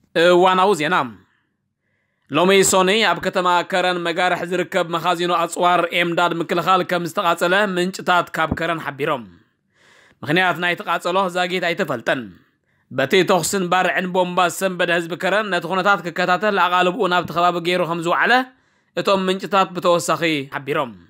ዋናው ዜና ሎሚ ሶኒ ኣብ ከተማ ከረን መጋርሕ ዝርከብ መኻዚኖ ኣጽዋር ኤምዳድ ምክልኻል ከምእተቓጸለ ምንጭታት ካብ ከረን ሓቢሮም ምኽንያት ናይቲ ቃጸሎ ዛጊት ኣይተፈልጠን በቲ ተኽስን ባርዕን ቦምባ ሰንበደ ህዝቢ ከረን ነቲ ኩነታት ክከታተል ኣቓልብኡ ናብ ተኸባቢ ገይሩ ከም ዝውዓለ እቶም ምንጭታት ብተወሳኺ ሓቢሮም